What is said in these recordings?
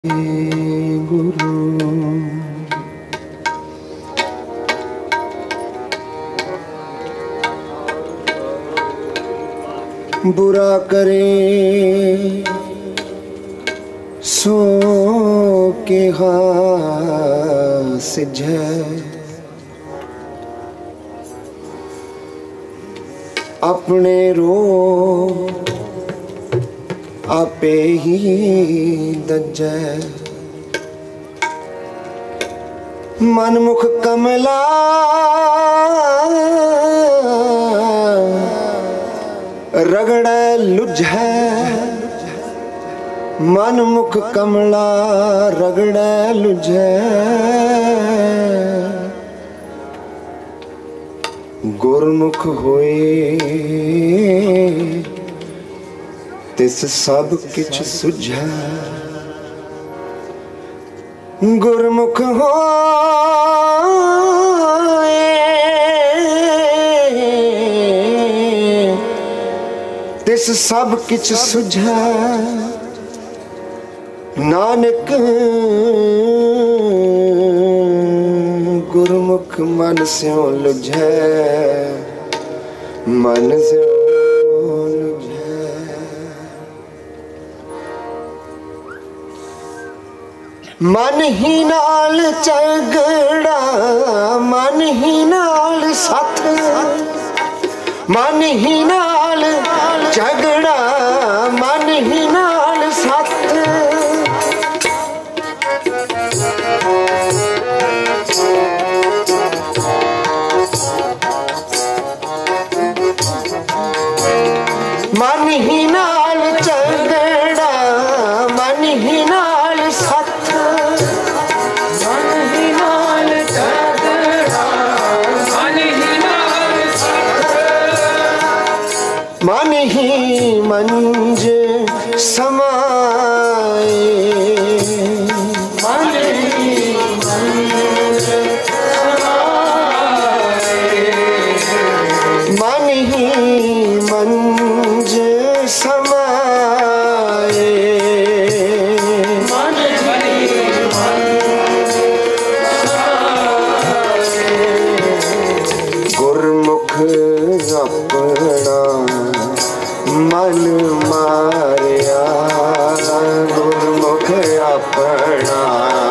गुरु बुरा करे सो के सिझे, अपने रो आपे ही दजे। मनमुख कमला रगड़े लुझे, मनमुख कमला रगड़े लुझे। गुरमुख होए तिस सब किछ सुझे। गुरमुख होए तिस सब किछ सुझे। नानक गुरमुख मन स्यों लुझे, मन स्यों लुझे। मन ही नाल झगड़ा, मन ही नाल साथ, मन ही नाल झगड़ा, मन ही नाल साथ। मन ही नाल झगड़ा, मन ही नाल साथ, मन ही नाल झगड़ा, मन ही नाल साथ। मन ही मंज समाए, मन ही मंज समाए, मन ही मंज समाए, मन ही मंज समाए। गुरमुख अपना मन मारिया, गुरमुख अपना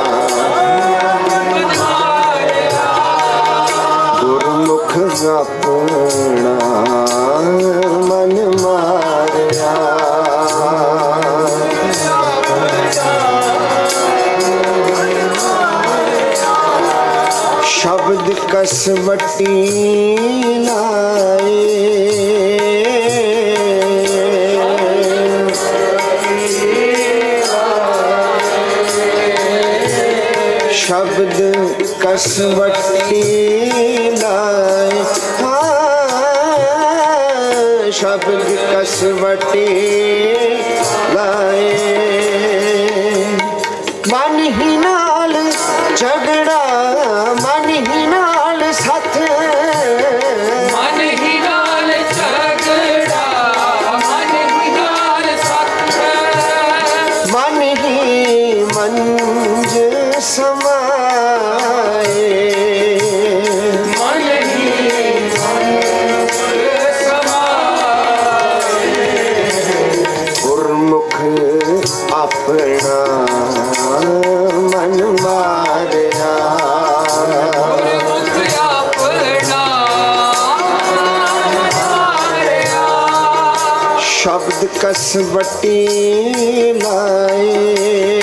गुरमुख अपना मन मारिया। शब्द कसवटी लाए, शब्द कसवटी लाए, हाँ शब्द कसवटी लाए। मन ही नाल झगड़ा, मन ही नाल साथ, मन ही नाल झगड़ा, मन ही नाल साथ। मन ही मंज समाए, मन ही मंज समाए। गुरमुख अपना मन मारिया, गुरमुख अपना मन मारिया। शब्द कसवटी लाए,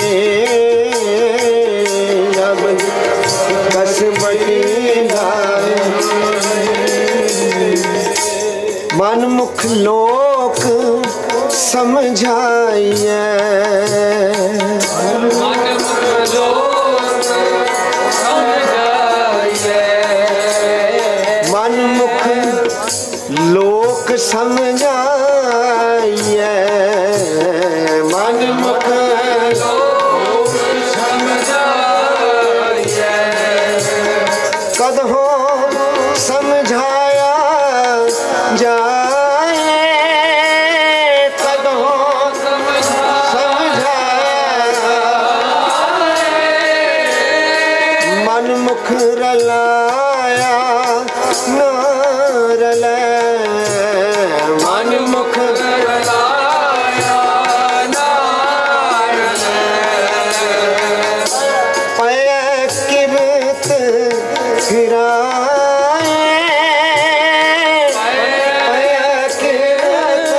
शब्द कसवटी लाए। मनमुख लोक समझाइए, मनमुख लोक समझाइए, मनमुख लोक समझाइए, मनमुख लोक समझाइए। कदहों समझाया जाए, कदहों समझाया मन मुख रलाया ना रलै, मन मुख रलाया ना रलै, पय किरत फिराए, पय किरत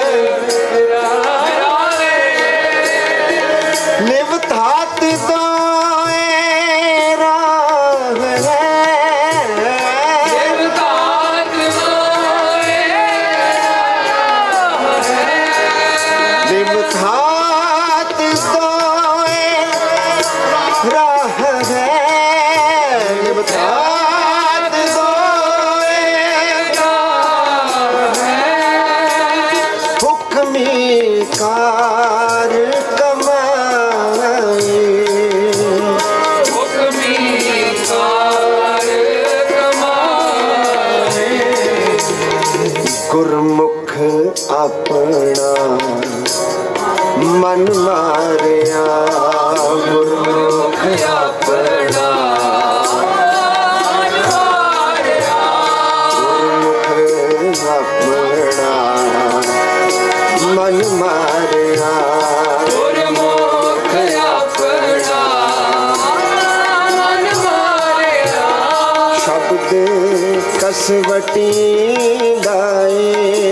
फिराए, निव थात दोए राह है, निव थात दोए राह है, निव थात दोए राह है, निव थात दोए राह है, हुक्मी कार कमाए, हुक्मी कार कमाए, गुरमुख अपना मन मारिया, गुरमुख अपना मन मारिया, गुरमुख अपना मन मारिया, गुरमुख अपना मन मारिया, शब्द कसवटी गाए,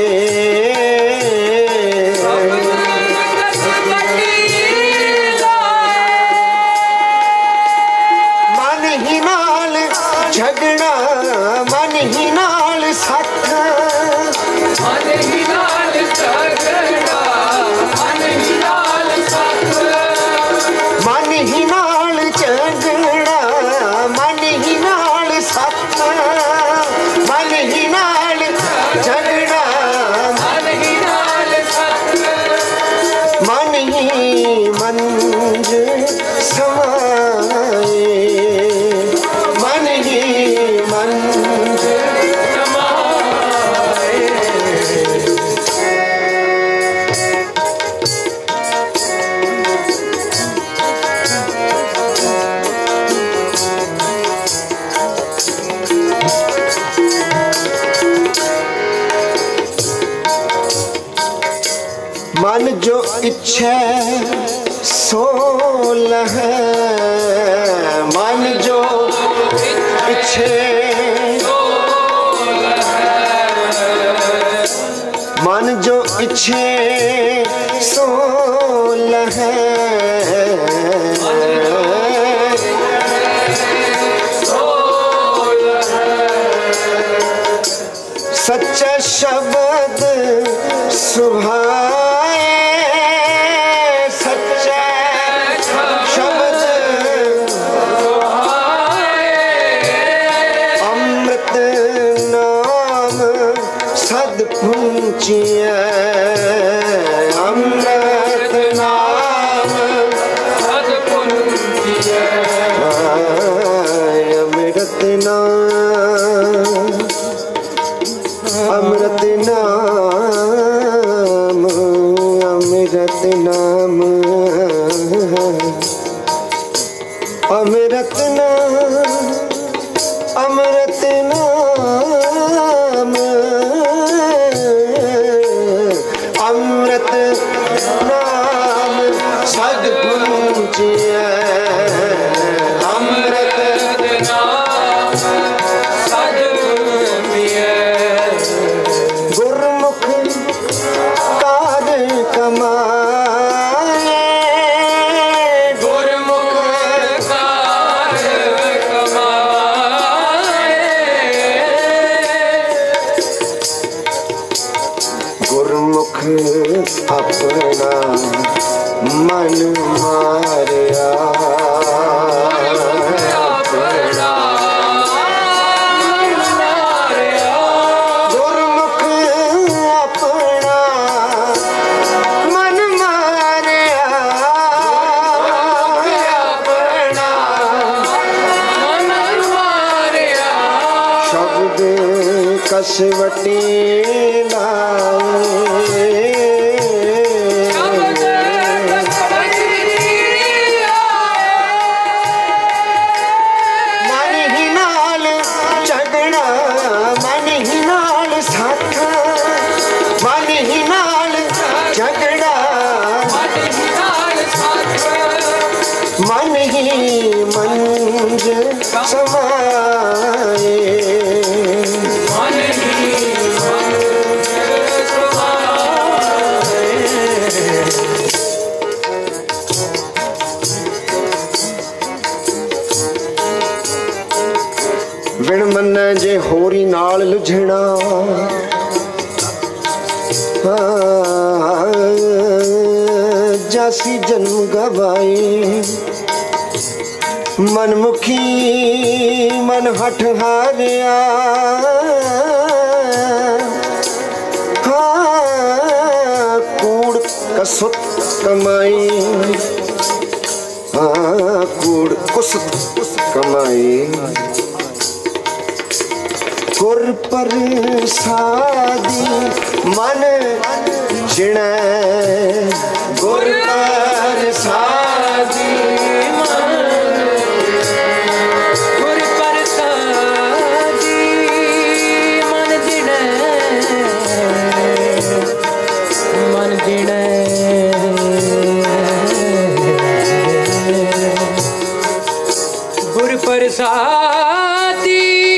मन ही नाल झगड़ा, मन ही नाल सख, मन ही नाल झगड़ा, मन ही नाल सख, मन ही नाल झगड़ा, मन ही नाल सख, मन ही नाल झगड़ा, मन ही नाल सख, मन ही मंज समाए, मन ही मंज समाए, मन जो इच्छे सो लहै, मन जो इच्छे मन जो इच्छे सो लहै, सच्चा शब्द सुभाए, सच्चा शब्द सुभाए, अमृत नाम सद पूंचिए, अमृत नाम सद पूंचिए, अमृत नाम, अमृत नाम, अमृत नाम, अमृत नाम, अमृत नाम, अमृत नाम सद्गुंजिए, अमृत नाम सद्गुंजिए, गुरमुख कार कमाए, गुरमुख कार कमाए, गुरमुख अपना मन मारिया, अपना मन मारिया, गुरमुख अपना मन मारिया, अपना मन मारिया, शब्द कसवटी लाए, मन ही मंज समाए, मन ही मंज समाए। बिन मन्ने जे होरी नाल लुझना, जासी जन्म गवाए। मनमुखी मन हठ हारिया, कूड़ कसुत कमाई, कूड़ कुसुत कमाई। गुर प्रसादी मन जिणे, गुर प्रसादी मन, गुर प्रसादी मन जिणे, मन जिणे। गुर प्रसादी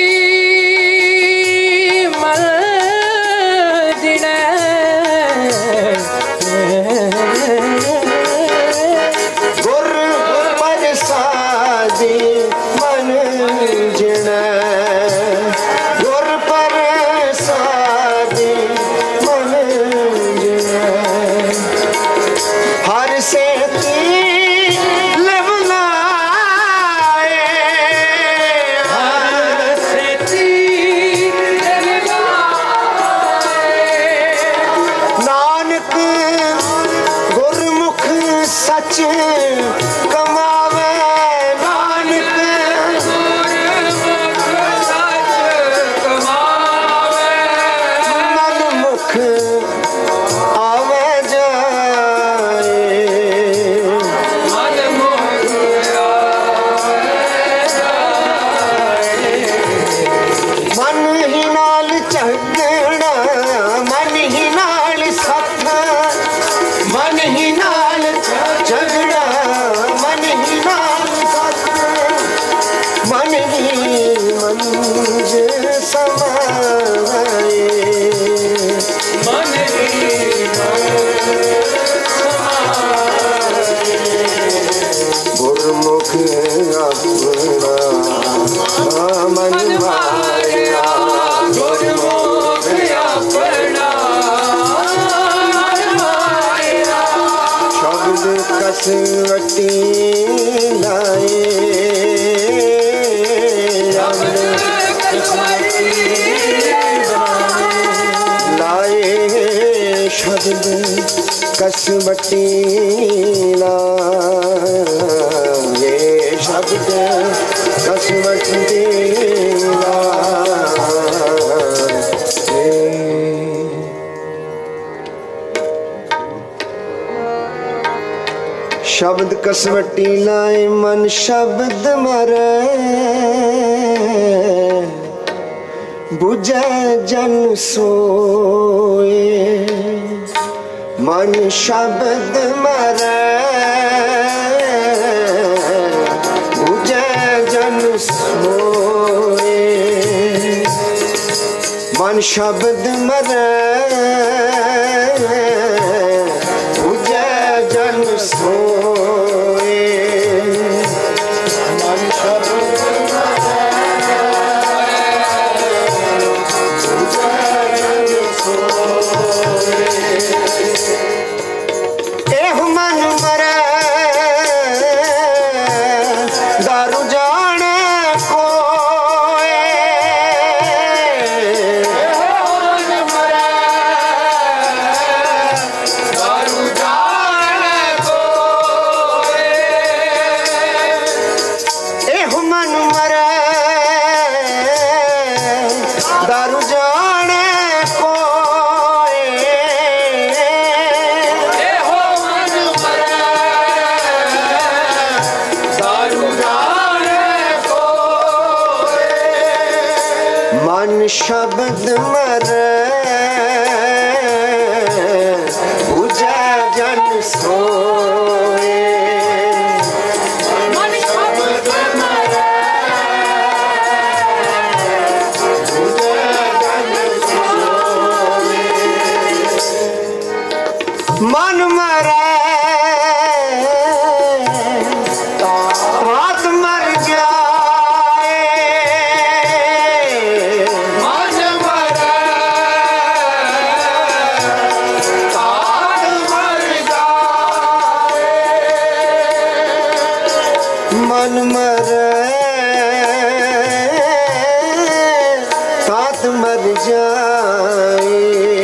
कसवटी लाए, लाए शब्द कसवटी लाए, शब्द कसवटी शब्द कसवटी लाए, मन शब्द मरे, बुझे जन सोए। मन शब्द मरे, बुझे जन सोए। मन शब्द मरे, बुझे जन सोए। मन शब्द शब्द मरे, बुझे जन सोए। मन मरे तात मर जाए,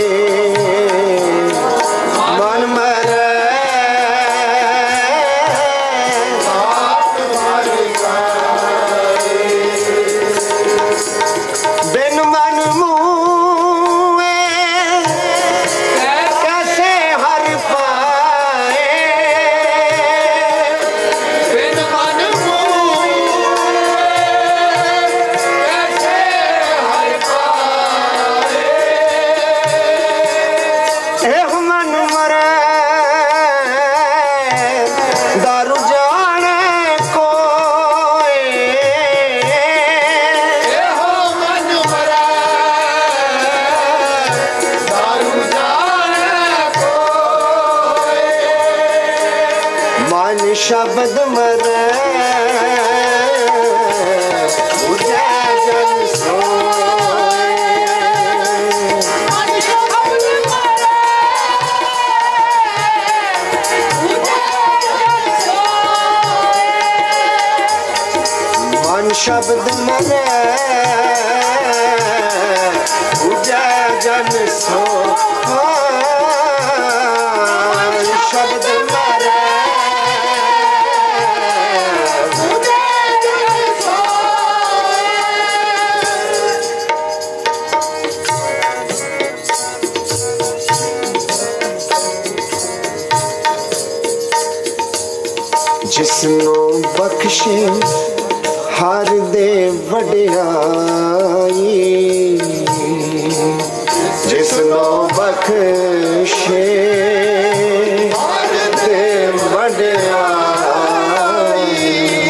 मन मरे तात मर जाए, बिन मन मुए कैसे हर पाए, बिन मन मुए कैसे हर पाए, एह मन मरे दारू जाने कोई, एह मन मरे दारू जाने कोई, मन शब्द मरे बुझे जन सोए, मन शब्द मरे बुझे जन सोए, मन शब्द मरे बुझे जन सोए, शब्द मरे बुझे जन सोए। जिसनो बख्शे हर दे वड्याई, जिसनो बख्शे हर दे वड्याई,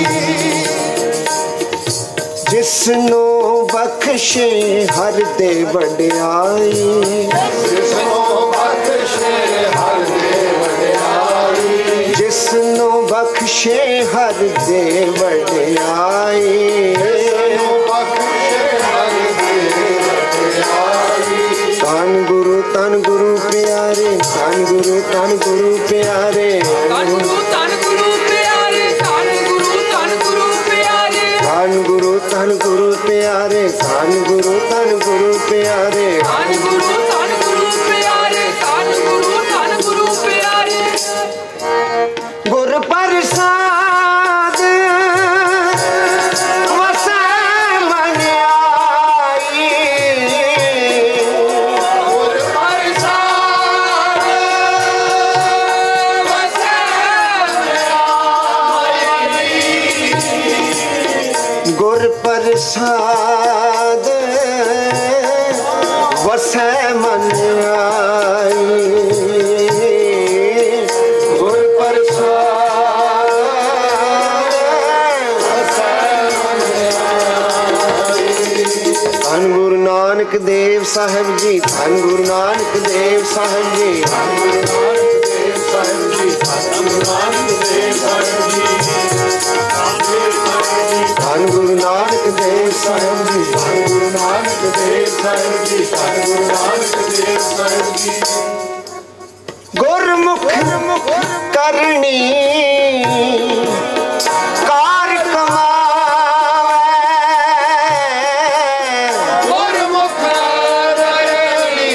जिसनो बख्शे हर दे वड्याई, जिसनो बख्शे हर दे वड्याई, जिसनो बख्शे हर दे वड्याई, धन गुरु प्यारे, धन गुरु प्यारे, धन गुरु प्यारे, धन गुरु प्यारे, धन गुरु प्यारे, धन गुरु प्यारे, धन गुरु प्यारे, धन गुरु प्यारे, गुर प्रसाद वसै मन आई, गुर प्रसाद वसै गुर प्रसाद वसै मन आई, गुर प्रसाद वसै मन आई। धन गुरु नानक देव साहिब जी, धन गुरु नानक देव साहिब जी, धन गुरु नानक देव साहिब जी, धन गुरु नानक देव साहिब जी, धन गुरु नानक देव साहिब जी, धन गुरु नानक देव साहिब जी, धन गुरु नानक देव साहिब जी। गुरमुख करनी कार कमावे, गुरमुख करनी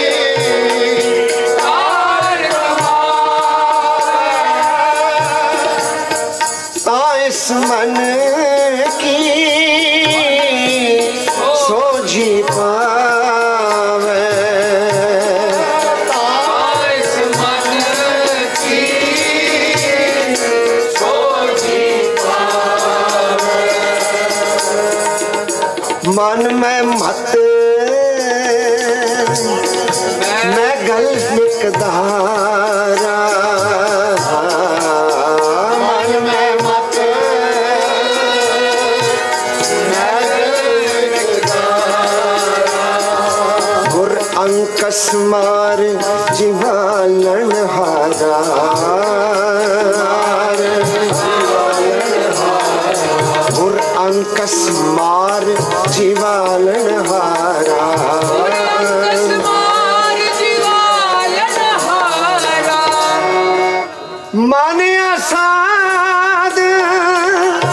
कार कमावे, ता इस मन की सोझी पावे, इस मन की सोझी पावे, मन में मत मैं गल निकदारा, मन में मत मैं गल निकदारा, गुर अंकस मार जीवालन हारा, गुर अंकस मार जीवालन हारा, मार जीवालन हारा, मन असाद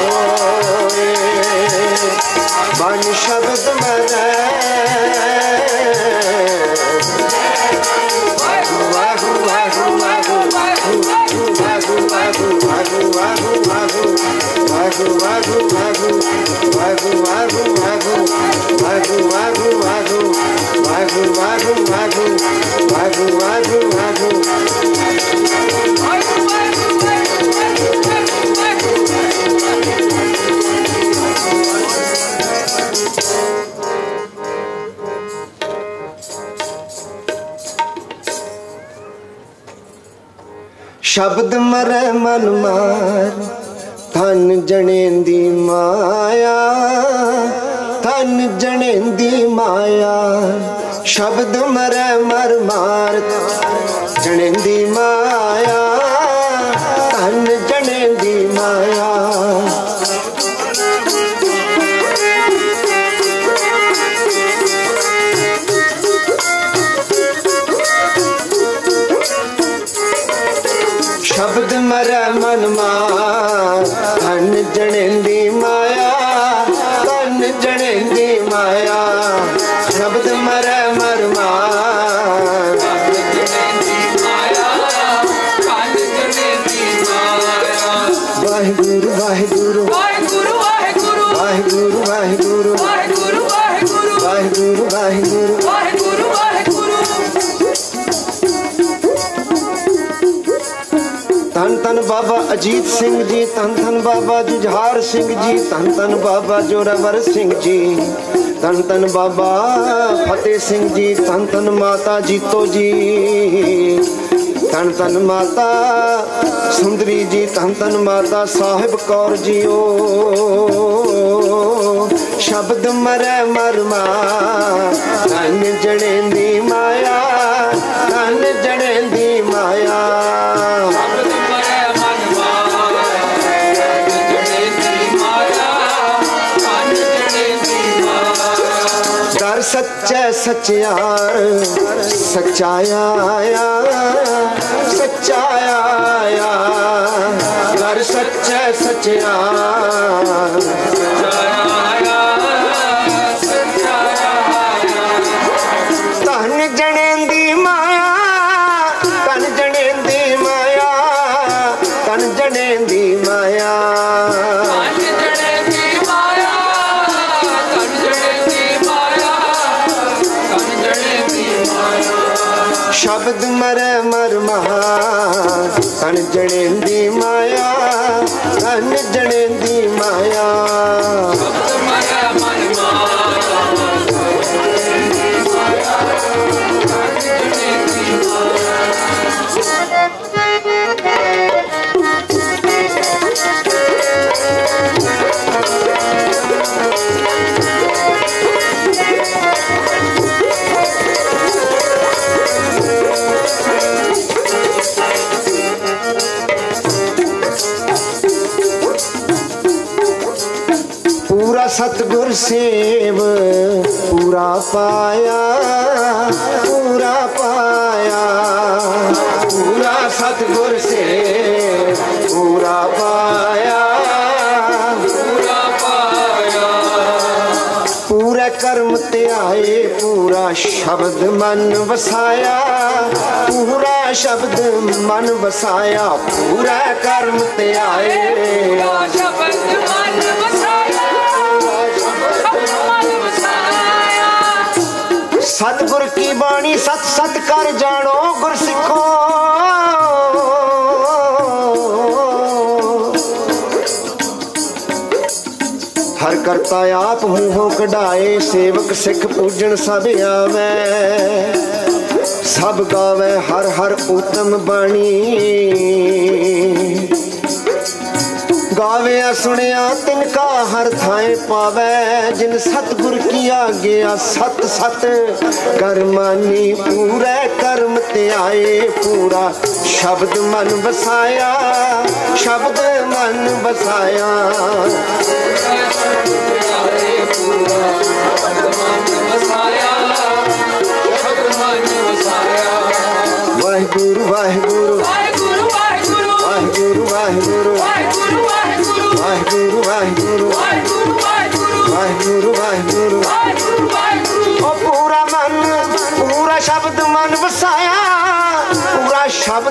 वागु वागु वागु वागु वागु वागु वागु वागु वागु वागु वागु वागु वागु वागु वागु शब्द मरे मन मार धन जनेंदी माया धन जनेंदी माया शब्द मरे मर मार जनेंदी माया धन जनेंदी माया शब्द मरे मन मार धन जनेंदी माया धन जनेंदी माया शब्द मरे मर मार वाहिगुरु वाहिगुरु वाहिगुरु वाहिगुरु वाहिगुरु वाहिगुरु वाहिगुरु वाहिगुरु वाहिगुरु वाहिगुरु धन धन बाबा अजीत सिंह जी धन धन बाबा जुझार सिंह जी धन धन बाबा जोरावर सिंह जी धन धन बाबा फतेह सिंह जी धन धन माता जीतो जी धन धन माता सुंदरी जी धन धन माता साहिब कौर जी ओ शब्द मरे मरमा धन जनेंदी माया धन जनेंदी माया दर सच्चे सच्चार सच्चाया सच्चाया दर सच्चे सच्चार धन जनेंदी माया धन जनेंदी माया धन जनेंदी माया शब्द मरे मर महा धन जनेंदी माया धन जनेंदी माया पूरा सतगुर सेव पूरा पाया पूरा पाया पूरा सतगुर सेव पूरा पाया पूरा पाया पूरे कर्म ते आए पूरा शब्द मन वसाया पूरा शब्द मन वसाया पूरा कर्म ते आए शब्द मन वसाया सतगुर की बाणी सत सत कर जानो गुर सिखो हर करता आप मुंहों कढ़ाए सेवक सिख पूजन सब आवे सब गावे हर हर उत्तम बाणी गावे सुनिया तिनका हर थाए पावे जिन सतगुर की आज्ञा सत सत कर मानी पूरे कर्म ते आए पूरा शब्द मन बसाया शब्द मन बसाया वाहिगुरु वाहिगुरु वाहिगुरु वाहिगुरु वाहिगुरु वाहिगुरु वाहिगुरु वाहिगुरु वाहिगुरु ओ पूरा मन पूरा शब्द मन बसाया पूरा शब्द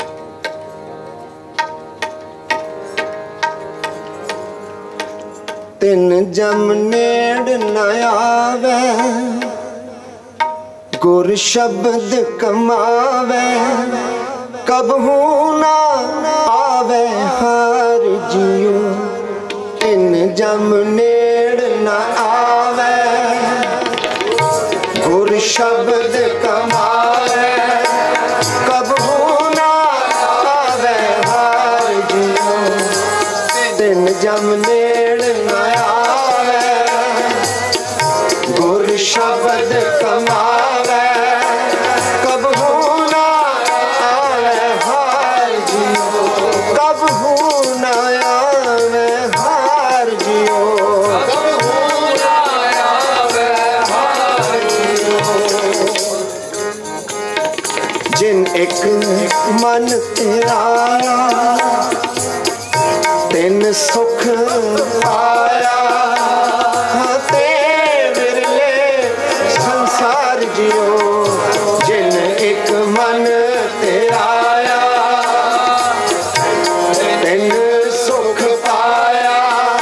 तिन जम नेड़ न आवे, गुर शब्द कमावे, कबहू ना आवे हार जियो। तिन जम नेड़ न आवे, गुर शब्द कमावे, कबहू ना आवे हार जियो। तिन जम नेड़ न आवे, गुर शब्द कमावे, कबहू ना आवे हार जियो। कबहू ना आवे हार जियो, कबहू ना आवे हार जियो। जिन एक मन तेरा तिन सुख पाया, ते बिरले संसार जियो। जिन एक मन तेरा तिन सुख पाया,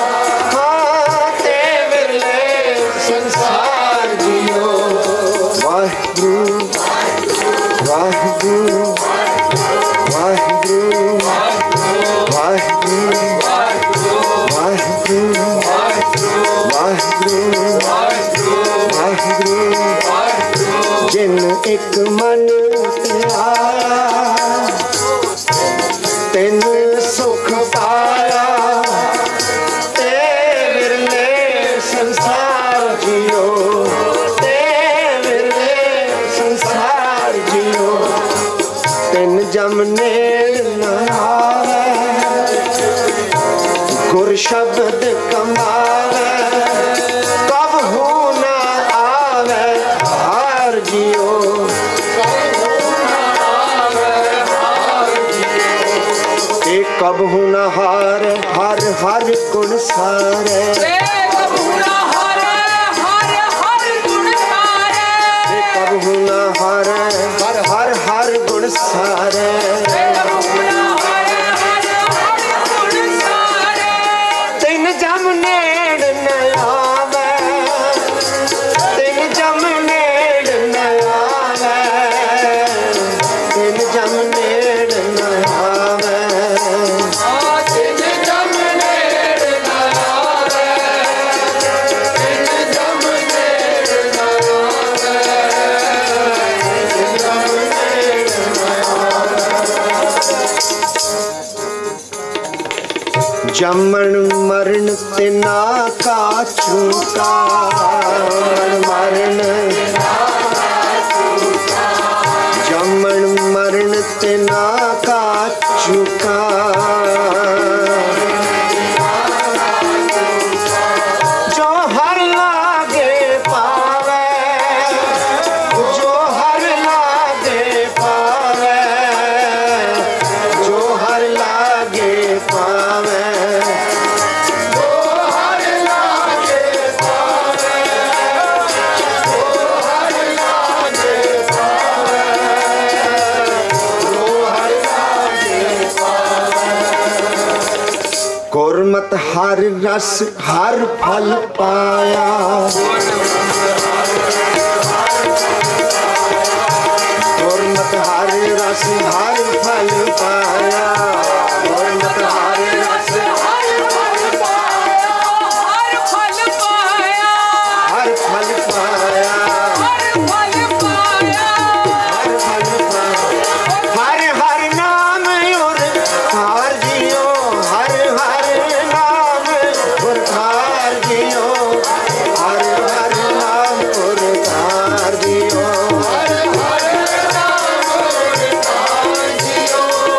ते बिरले संसार जियो। वाहिगुरु वाहिगुरु वाहिगुरु वाहिगुरु वाहिगुरु वाहिगुरु वाहिगुरु। जिन एक मन तेरा तिन सुख पाया, ते बिरले संसार जियो। ते बिरले संसार जियो। तिन जम नेड़ न आवे, गुर शब्द कमावे, कबहू ना आवे हार जियो। एक कबहू न हार हर हर गुण सारे, कबहू न हार हर हर गुण सारे। तिन जम नेड़ न आवे, तिन जम नेड़ न आवे, तिन जम नेड़ न आवे, तिन जम नेड़ न आवे, तिन जम नेड़ न आवे, तिन जम नेड़ न आवे। जमन मरण तिना का चूका, मरण जमन मरण तिना का चूका। जो हर लागे पावे, जो हर लागे पावे, जो हर लागे पावे, जो हर लागे पावे, जो हर लागे पावे, जो हर लागे पावे। गुरमत हर रस हर फल पाया, गुरमत हर रस हर फल पाया, गुरमत हर रस हर फल पाया, हर फल पाया, हर फल पाया, हर फल पाया, हर फल पाया। हर हर नाम और हार जियो, हर हर नाम और हार जियो, हर हर नाम और हार जियो, हर हर नाम और हार जियो,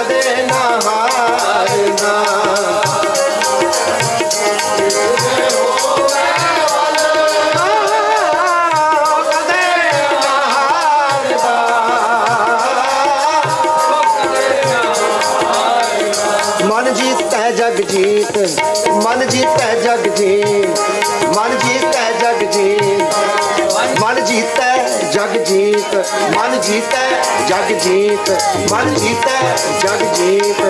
जग जीत, मन जीतै जग जीत, मन जीतै जग जीत, मन जीतै जग जीत, मन जीतै जग जीत, मन जीतै जग जीत,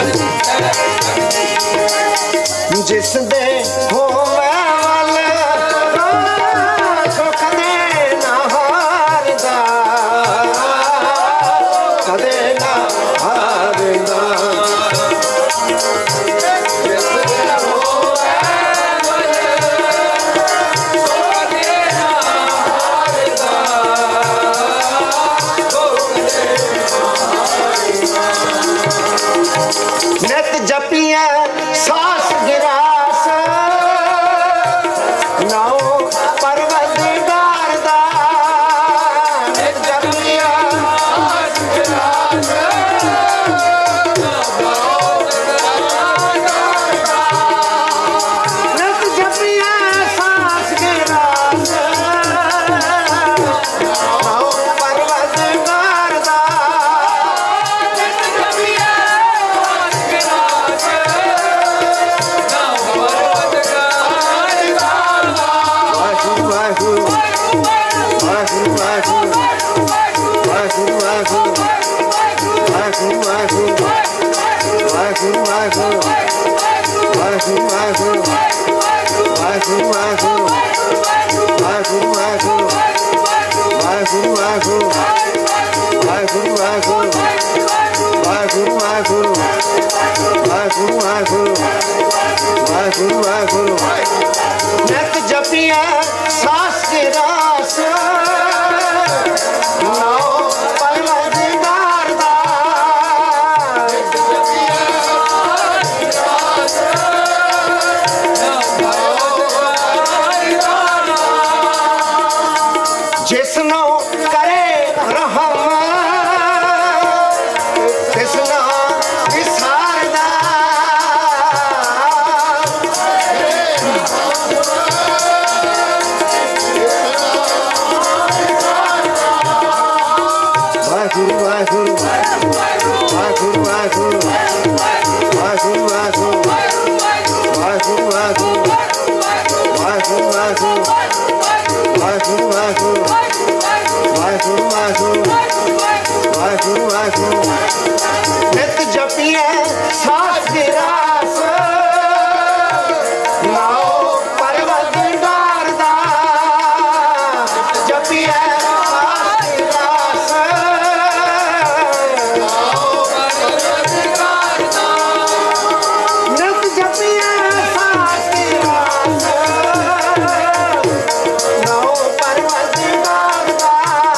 जिस दे होवे वाले सुख दे ना हारदा, कदे ना हारदा, नित जपिया सास गिरास नाओ परवरदिगार दा, नित जपिया सास गिरास नित जपिया सास गिरास नाओ परवरदिगार दा, नित जपिया सास गिरास नाओ परवरदिगार दा, जिसनो करे रहम तिसना विसारदा, वाहिगुरु वाहिगुरु वाहिगुरु वाहिगुरु वाहिगुरु वाहिगुरु वाहिगुरु वाहिगुरु वाहिगुरु वाहिगुरु वाहिगुरु वाहिगुरु वाहिगुरु वाहिगुरु नित जपिए सास गिरास नाओ परवरदिगार दा, जपिए सास गिरास नाओ परवरदिगार दा, नित जपिए सास गिरास नाओ परवरदिगार दा,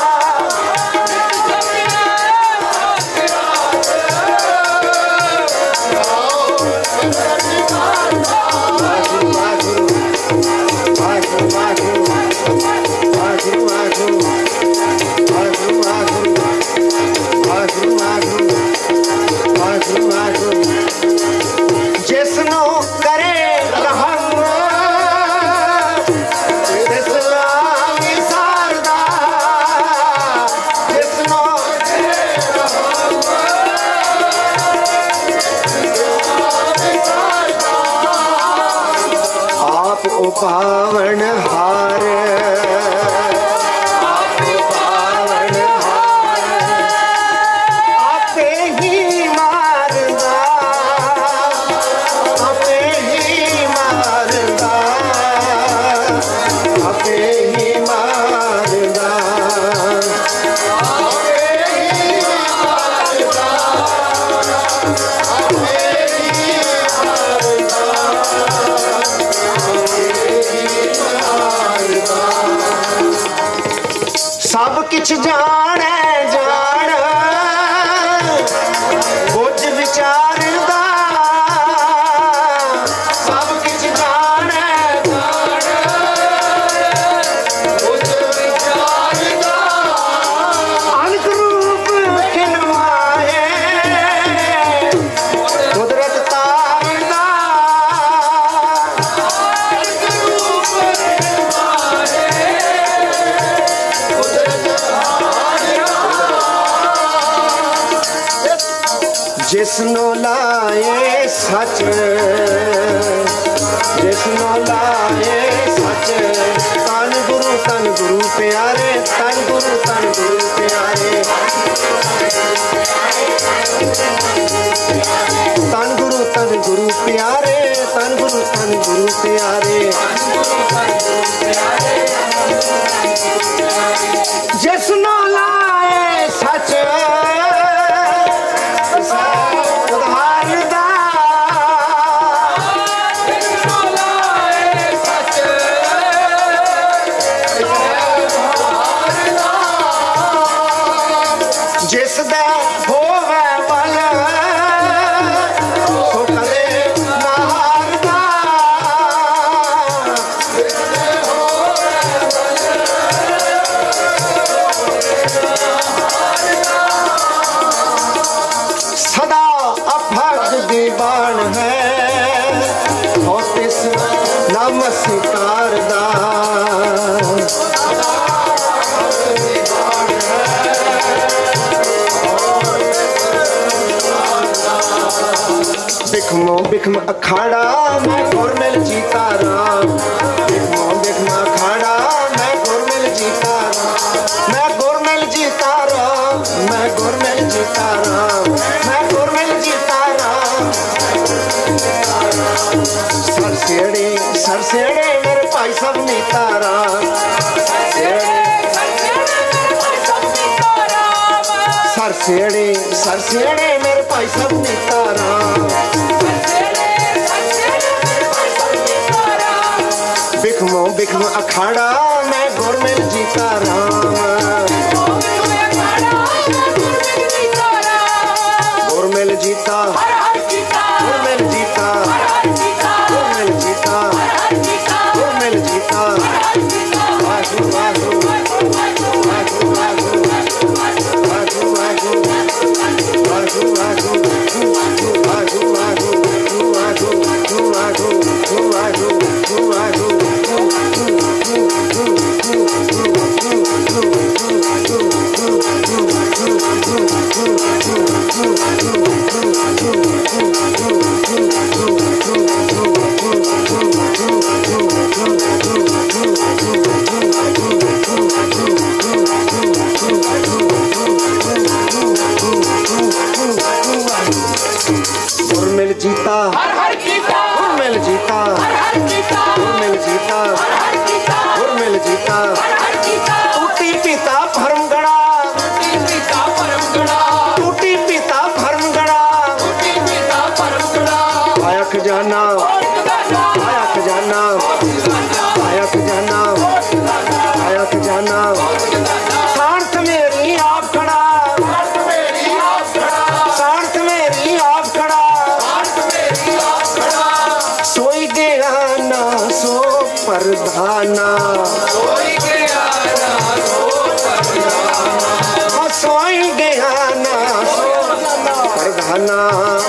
जिसनो करे रहम तिसना विसारदा, जिसनो आप उपावन हार, आप उपावन हार, आपे ही मारदा, आपे ही मारदा, आपे ही मारदा, आपे ही मारदा, आपे ही सब किछ जाने जान बुझ विचार दा, सब किछ जाने जान बुझ विचार दा, अनक रूप खिलवाए कुदरत तारदा, अनक रूप खिलवाए जिसनो लाए सच, जिसनो लाए सच, तन गुरु प्यारे, तन गुरु प्यारे, तन गुरु प्यारे, तन गुरु प्यारे, जिसनो लाए सच जिसदा होवे बल सो कदे ना हारदा, सदा अभग दीवान है हो तिस नमस्कार दा, बिखमो बिखम अखाड़ा मैं गुरमिल जीता राम, बिखमो बिखम अखाड़ा मैं गुरमिल जीता राम, मैं गुरमिल जीता राम, मैं गुरमिल जीता राम, मैं गुरमिल जीता राम। सर सेड़े मेरे भाई सब नीता राम, सर सेड़े मेरे भाई सब नीता राम, बिखमो बिखम अखाड़ा मैं गुरमिल जीता राम, गुरमिल जीता, गुरमिल जीता, गुरमिल जीता, गुरमिल जीता, वागु वागु वागु वागु वागु वागु वागु वागु वागु गुरमिल जीता, गुरमिल जीता, गुरमिल जीता, गुरमिल जीता, टूटी पिता भरमगढ़ा, टूटी पिता भरमगढ़ा, आया खजाना, आया खजाना, आया खजाना, आया खजाना, शांत मेरी आप खड़ा, शांत मेरी आप खड़ा, सोई गया ना सो परधाना, सोई गया ना सो परधाना, सोई गया ना सो परधाना,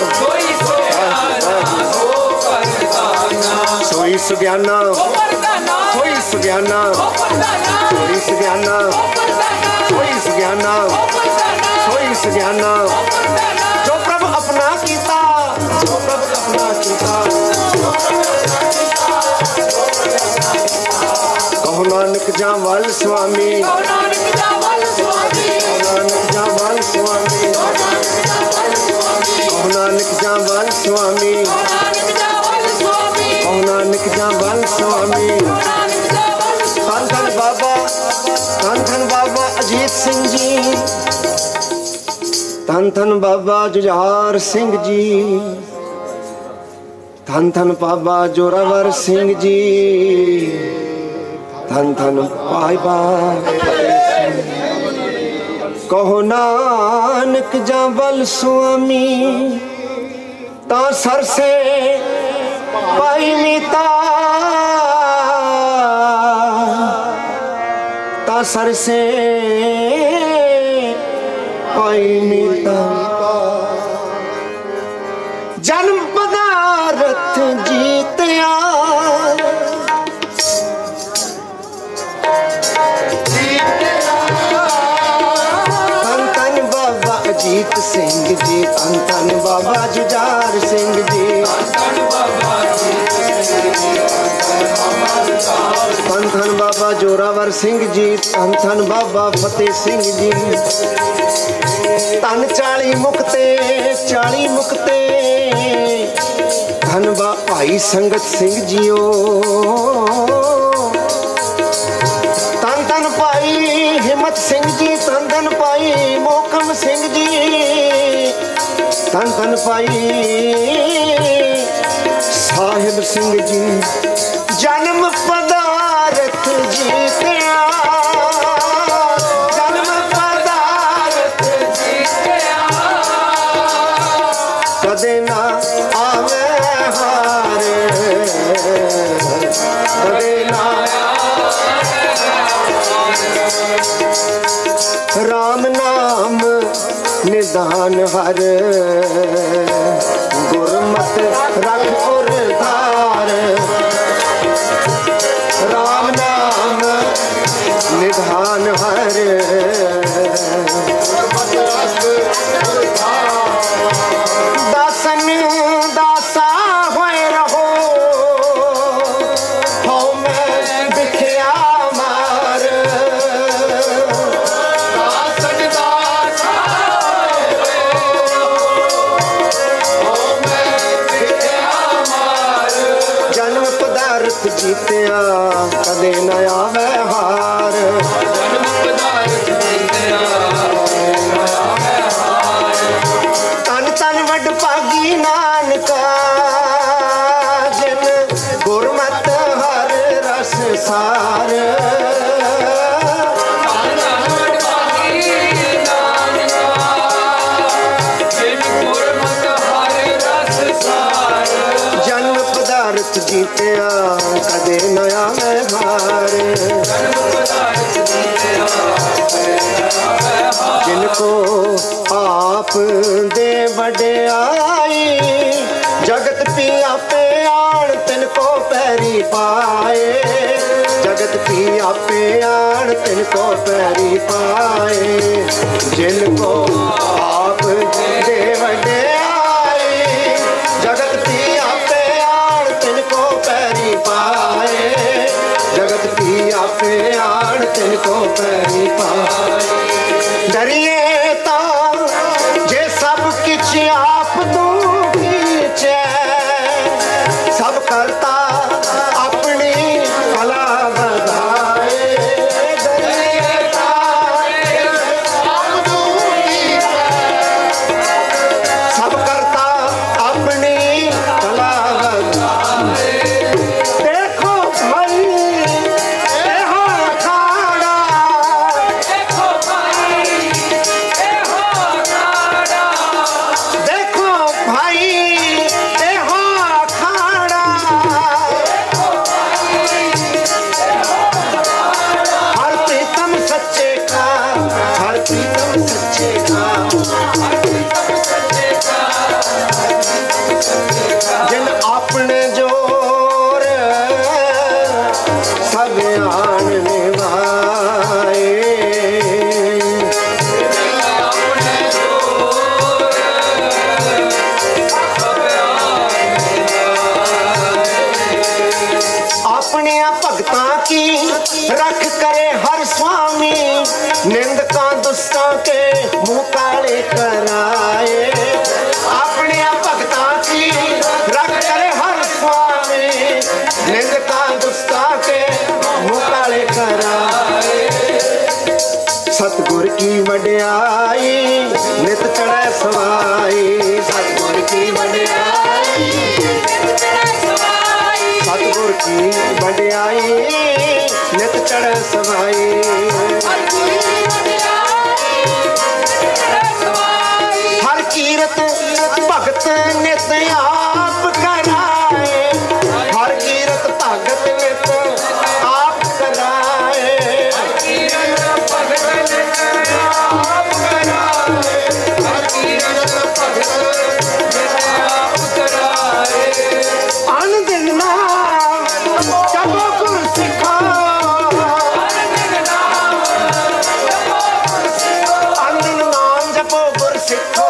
सोई सुज्ञाना, सोई सुज्ञाना, सोई सुज्ञाना, सोई सुज्ञाना, सोई सुज्ञाना, जो प्रभु अपना कीता, जो प्रभु अपना कीता, कहो नानक जावाल स्वामी, कहो नानक जावाल स्वामी, कहो नानक जावाल स्वामी, कहो नानक जावाल स्वामी। धन धन बाबा अजीत सिंह जी, धन धन बाबा जुझार सिंह जी, धन धन बाबा जोरावर सिंह जी, धन धन बाबा। कहो नानक जावल स्वामी ता सर से पाई मीता, ता सर से पाई मीता, जन्म पदार्थ जीतया, धन धन बाबा अजीत सिंह सिंह जी, धन धन बाबा जुझार सिंह जी, धन धन बाबा जोरावर सिंह जी, धन धन बाबा फतेह सिंह जी, धन 40 मुक्ते 40 मुक्ते, धन बा भाई संगत सिंह जीओ, धन धन भाई हिम्मत सिंह जी, धन धन भाई मोहकम सिंह जी, धन धन भाई साहिब सिंह जी, जन्म पदारथ जीतिया, जन्म पदारथ जीतिया, कदे ना आवे हार, कदे ना राम नाम निदान हर, गुरमत रख और धार, राम नाम निधान हर, दासन दासा होए रहो, हो मैं बिखया मार, दासन दासा हो मैं बिखया मार, जन्म पदार्थ जीतिया कदे न आवे हार, जन्म पदार्थ जीतिया तन तन वड भागी नानका, जिन गुरमत हर रस सार, जन्म पदार्थ जीतिया कदे न आवे हार, जिनको आप दे वड्याई, जगत पिया पे आण तिनको पैरी पाए, जगत पिया पे आण तिनको पैरी पाए, जिनको आप दे वड्याई, जगत पिया पे आण तिनको पैरी पाए, जगत पिया पे आण तिनको पैरी पाए, डरिए ता जे सब किछ आप दूचे, सब करता अपनी भला बधाए, डरिए ता आप दूचे, सब करता अपनी भला बधाए, देखो भाई एहो खाड़ा, देखो भाई एहो खाड़ा, देखो भाई एहो खाड़ा, हर प्रीतम सच्चे का, हर प्रीतम सच्चे का, जिन अपने जोर सब आन निभाए, अपने भगतां की रख करे हर स्वामी, निंदका दुष्टा के मुंह काले कराए, अपने भगतां की रख करे हर स्वामी, निंदका दुष्टा के मुंह काले कराए, सतगुर की वड्याई नित चढ़े सवाई, सतगुर की वड्याई, सतगुर की वड्याई नित चढ़े सवाई, हर कीरत भगत नित आप कराए, हर कीरत भगत नित आप कराए, हर कीरत भगत नित आप कराए, हर कीरत भगत नित आप कराए, अन दिन नाम जपो गुर सिखा, अन दिन नाम जपो गुर सिखो,